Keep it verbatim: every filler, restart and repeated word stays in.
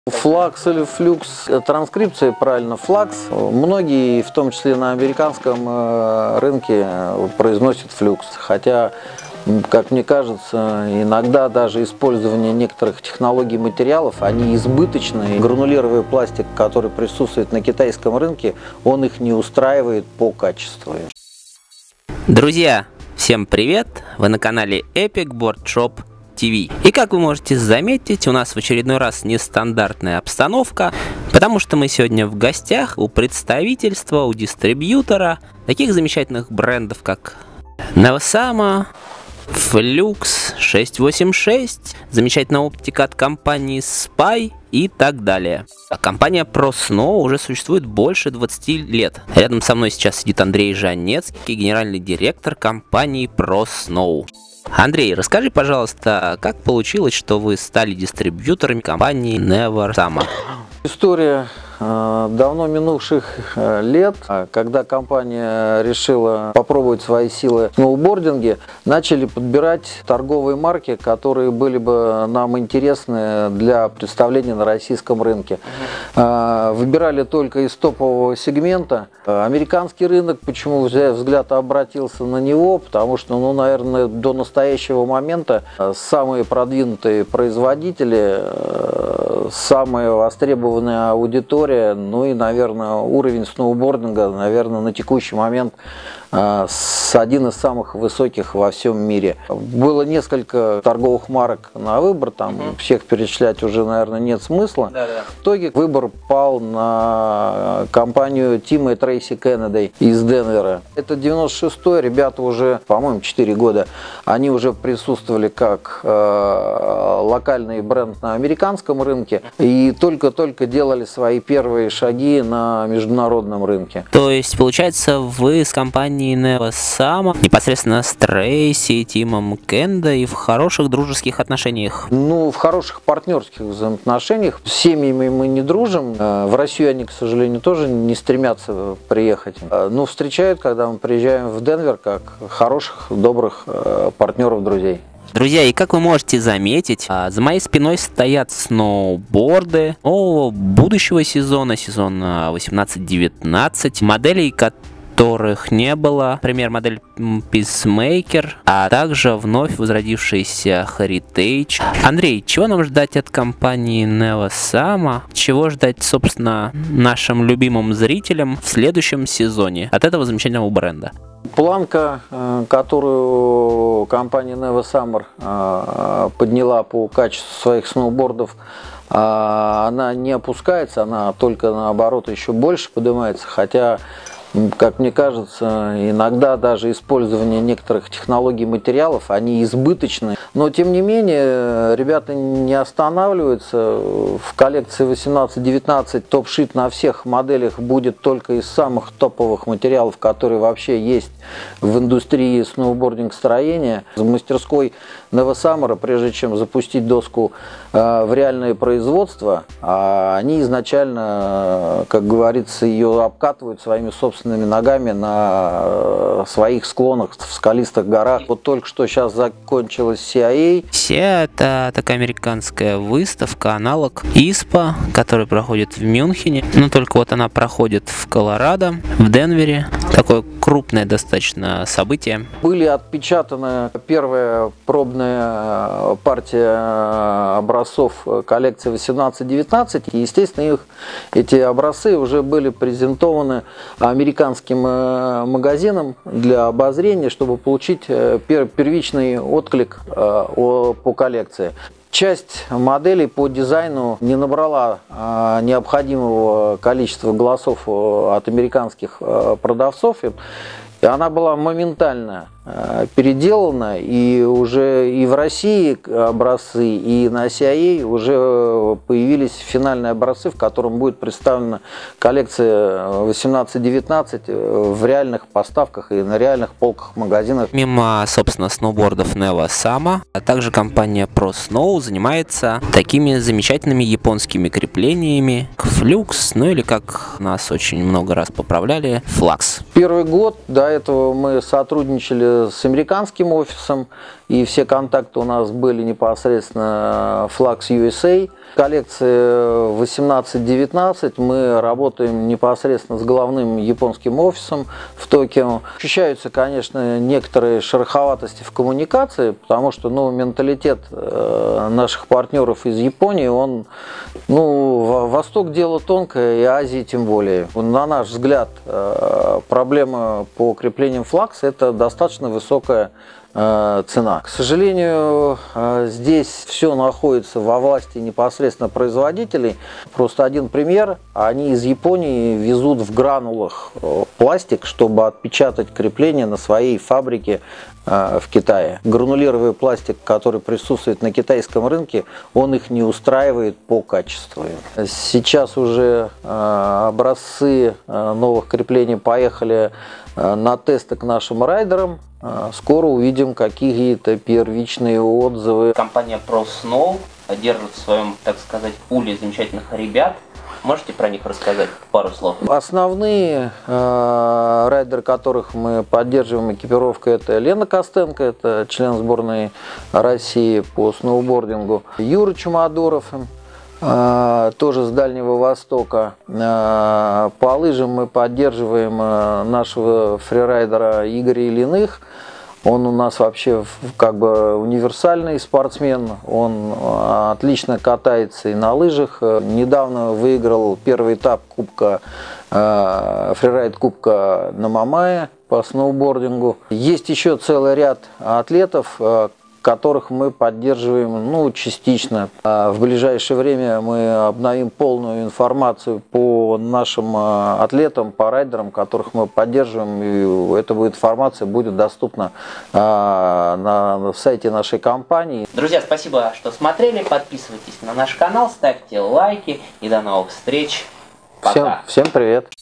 Флакс или флюкс, транскрипция правильно, флакс. Многие, в том числе на американском рынке, произносят флюкс. Хотя, как мне кажется, иногда даже использование некоторых технологий материалов, они избыточны. Гранулировый пластик, который присутствует на китайском рынке, он их не устраивает по качеству. Друзья, всем привет! Вы на канале Epic Board Shop ти ви. И как вы можете заметить, у нас в очередной раз нестандартная обстановка, потому что мы сегодня в гостях у представительства, у дистрибьютора таких замечательных брендов, как Nevosama, Flux шесть восемь шесть, замечательная оптика от компании Spy и так далее. А компания ProSnow уже существует больше двадцати лет. Рядом со мной сейчас сидит Андрей Жанецкий, генеральный директор компании ProSnow. Андрей, расскажи, пожалуйста, как получилось, что вы стали дистрибьютором компании Nevosama? История э, давно минувших э, лет, когда компания решила попробовать свои силы в сноубординге, начали подбирать торговые марки, которые были бы нам интересны для представления на российском рынке. Э, выбирали только из топового сегмента. Американский рынок, почему взгляд обратился на него, потому что, ну, наверное, до настоящего момента самые продвинутые производители, э, самые востребованные аудитория, ну и, наверное, уровень сноубординга, наверное, на текущий момент э, с один из самых высоких во всем мире. Было несколько торговых марок на выбор, там угу. всех перечислять уже, наверное, нет смысла. Да, да. В итоге выбор пал на компанию Тима и Трейси Кеннеди из Денвера. Это девяносто шестой, ребята уже, по-моему, четыре года, они уже присутствовали как э, локальный бренд на американском рынке и только-только делали свои первые шаги на международном рынке. То есть, получается, вы с компанией Nevosama непосредственно с Трейси, Тимом Кеннеди в хороших дружеских отношениях? Ну, в хороших партнерских взаимоотношениях. С семьями мы не дружим. В Россию они, к сожалению, тоже не стремятся приехать. Но встречают, когда мы приезжаем в Денвер, как хороших, добрых партнеров, друзей. Друзья, и как вы можете заметить, за моей спиной стоят сноуборды нового будущего сезона, сезона восемнадцать девятнадцать, моделей, которых не было. Например, модель Peacemaker, а также вновь возродившийся Heritage. Андрей, чего нам ждать от компании Nevosama? Чего ждать, собственно, нашим любимым зрителям в следующем сезоне от этого замечательного бренда? Планка, которую компания Nevosama подняла по качеству своих сноубордов, она не опускается, она только наоборот еще больше поднимается, хотя, как мне кажется, иногда даже использование некоторых технологий материалов, они избыточны. Но, тем не менее, ребята не останавливаются. В коллекции восемнадцать девятнадцать топ-шит на всех моделях будет только из самых топовых материалов, которые вообще есть в индустрии сноубординг-строения. В мастерской Nevosama, прежде чем запустить доску э, в реальное производство, э, они изначально, как говорится, ее обкатывают своими собственными ногами на своих склонах в скалистых горах. Вот только что сейчас закончилась си ай эй. си ай эй — это такая американская выставка, аналог ИСПА, который проходит в Мюнхене. Но только вот она проходит в Колорадо, в Денвере. Такое крупное достаточно событие. Были отпечатаны первая пробная партия образцов коллекции восемнадцать девятнадцать. И, естественно, их, эти образцы уже были презентованы американским магазинам для обозрения, чтобы получить первичный отклик по коллекции. Часть моделей по дизайну не набрала а, необходимого количества голосов от американских а, продавцов, и она была моментально а, переделана, и уже и в России образцы, и на си ай эй уже появились финальные образцы, в котором будет представлена коллекция восемнадцать девятнадцать в реальных поставках и на реальных полках магазинов. Мимо, собственно, сноубордов Nevosama, а также компания ProSnow занимается такими замечательными японскими креплениями, как Flux, ну или, как нас очень много раз поправляли, Flux. Первый год, до этого мы сотрудничали с американским офисом, и все контакты у нас были непосредственно Flux ю эс эй. Коллекции восемнадцать девятнадцать мы работаем непосредственно с головным японским офисом в Токио. Ощущаются, конечно, некоторые шероховатости в коммуникации, потому что ну, менталитет наших партнеров из Японии, он, ну, Восток дело тонкое, и Азии тем более. На наш взгляд, проблема по креплениям флакса – это достаточно высокая цена. К сожалению, здесь все находится во власти непосредственно производителей. Просто один пример. Они из Японии везут в гранулах пластик, чтобы отпечатать крепление на своей фабрике в Китае. Гранулировый пластик, который присутствует на китайском рынке, он их не устраивает по качеству. Сейчас уже образцы новых креплений поехали на тесты к нашим райдерам. Скоро увидим какие-то первичные отзывы. Компания ProSnow держит в своем, так сказать, пуле замечательных ребят. Можете про них рассказать пару слов? Основные э, райдеры, которых мы поддерживаем экипировкой, это Лена Костенко, это член сборной России по сноубордингу, Юра Чумадоров, э, тоже с Дальнего Востока. Э, по лыжам мы поддерживаем э, нашего фрирайдера Игоря Ильиных. Он у нас вообще как бы универсальный спортсмен, он отлично катается и на лыжах. Недавно выиграл первый этап кубка, фрирайд кубка на Мамае по сноубордингу. Есть еще целый ряд атлетов, которых мы поддерживаем, ну, частично. В ближайшее время мы обновим полную информацию по нашим атлетам, по райдерам, которых мы поддерживаем. И эта информация будет доступна на, на сайте нашей компании. Друзья, спасибо, что смотрели. Подписывайтесь на наш канал, ставьте лайки и до новых встреч. Пока. Всем, всем привет.